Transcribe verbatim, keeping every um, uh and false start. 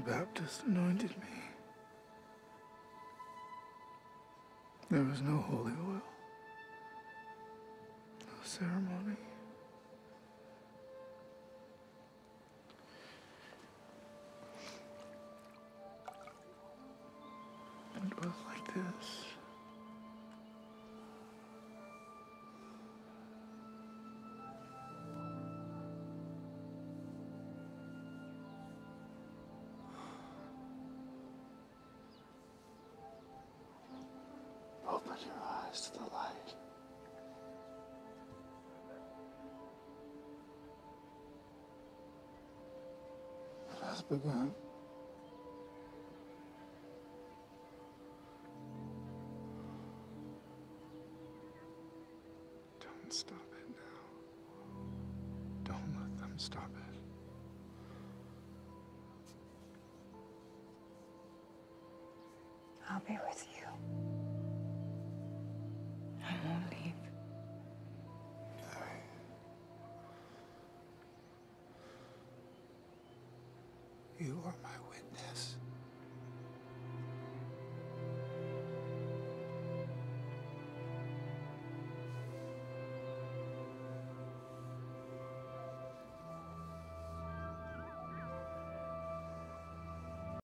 Baptist anointed me. There was no holy oil, no ceremony. It was like this. Open your eyes to the light. It has begun. Don't stop it now. Don't let them stop it. I'll be with you. I won't leave. You are my witness.